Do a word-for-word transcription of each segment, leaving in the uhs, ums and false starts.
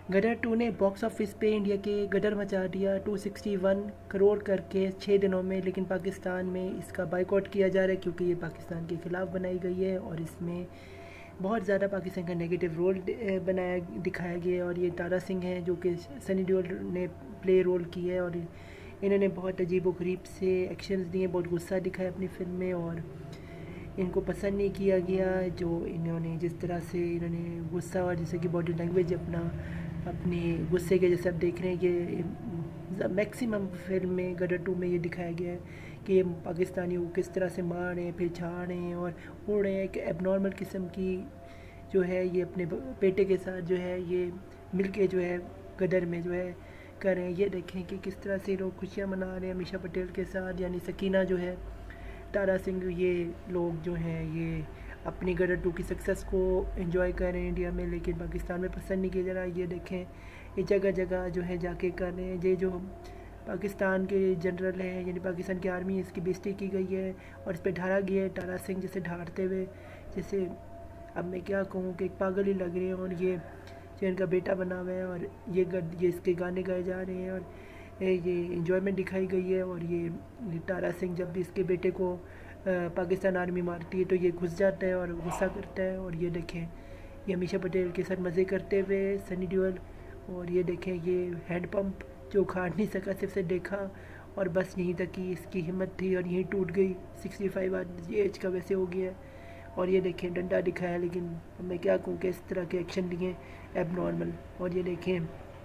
गदर two ने box office पे India के गदर मचा दिया दो सौ इकसठ करोड़ करके छः दिनों में। लेकिन पाकिस्तान में इसका बाइकआउट किया जा रहा है क्योंकि ये पाकिस्तान के ख़िलाफ़ बनाई गई है और इसमें बहुत ज़्यादा पाकिस्तान का नेगेटिव रोल बनाया दिखाया गया है। और ये तारा सिंह है जो कि सनी देओल ने प्ले रोल किया है और इन्होंने बहुत अजीबोगरीब से एक्शंस दिए, बहुत गुस्सा दिखाया अपनी फिल्म में और इनको पसंद नहीं किया गया जो इन्होंने जिस तरह से इन्होंने गुस्सा और जैसे कि बॉडी लैंग्वेज अपना अपनी गुस्से के जैसे आप देख रहे हैं कि मैक्सिमम फिल्म में गदर टू में ये दिखाया गया है कि ये पाकिस्तानियों को किस तरह से मार रहे हैं, फिर छाड़ रहे हैं और उड़ रहे हैं। एक एबनॉर्मल किस्म की जो है ये अपने बेटे के साथ जो है ये मिलके जो है गदर में जो है कर रहे हैं। ये देखें कि किस तरह से लोग खुशियाँ मना रहे हैं मीशा पटेल के साथ, यानी सकीना जो है, तारा सिंह, ये लोग जो हैं ये अपनी गदर टू की सक्सेस को एंजॉय कर रहे हैं इंडिया में, लेकिन पाकिस्तान में पसंद नहीं किया जा रहा। ये देखें ये जगह जगह जो है जाके कर रहे हैं। ये जो पाकिस्तान के जनरल हैं यानी पाकिस्तान की आर्मी, इसकी बेइज्जती की गई है और इस पर ढारा गया है तारा सिंह जैसे ढारते हुए, जैसे अब मैं क्या कहूँ कि एक पागल ही लग रहे हैं। और ये जो इनका बेटा बना हुआ है और ये गद ये इसके गाने गाए जा रहे हैं और ये इंजॉयमेंट दिखाई गई है। और ये तारा सिंह जब भी इसके बेटे को पाकिस्तान आर्मी मारती है तो ये घुस जाता है और गुस्सा करता है। और ये देखें ये मीशा पटेल के साथ मज़े करते हुए सनी देओल, और ये देखें ये हैंड पंप जो उखाड़ नहीं सका, सिर्फ से देखा और बस यहीं तक की इसकी हिम्मत थी और यहीं टूट गई। सिक्सटी फाइव आज एज का वैसे हो गया है। और ये देखें डंडा दिखाया, लेकिन मैं क्या कहूँ कि इस तरह के एक्शन दिए एबनॉर्मल। और ये देखें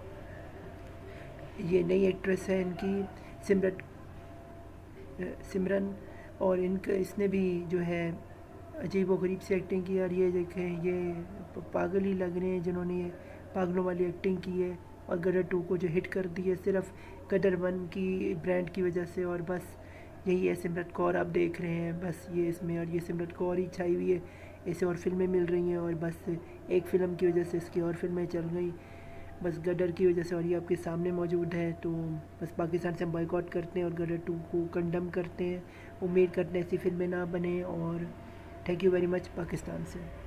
ये नई एक्ट्रेस है इनकी सिमरन सिमरन और इनका इसने भी जो है अजीब व गरीब से एक्टिंग की। और ये देखें ये पागल ही लग रहे हैं जिन्होंने ये पागलों वाली एक्टिंग की है और गदर टू को जो हिट कर दी है सिर्फ गदर वन की ब्रांड की वजह से। और बस यही है सिमरन कौर आप देख रहे हैं बस ये इसमें, और ये सिमरन कौर ही छाई हुई है, इसे और फिल्में मिल रही हैं और बस एक फ़िल्म की वजह से इसकी और फिल्में चल गई बस गदर की वजह से। और ये आपके सामने मौजूद है। तो बस पाकिस्तान से हम बॉयकॉट करते हैं और गदर टू को कंडम करते हैं। उम्मीद करते हैं ऐसी फिल्में ना बने और thank you very much Pakistan से।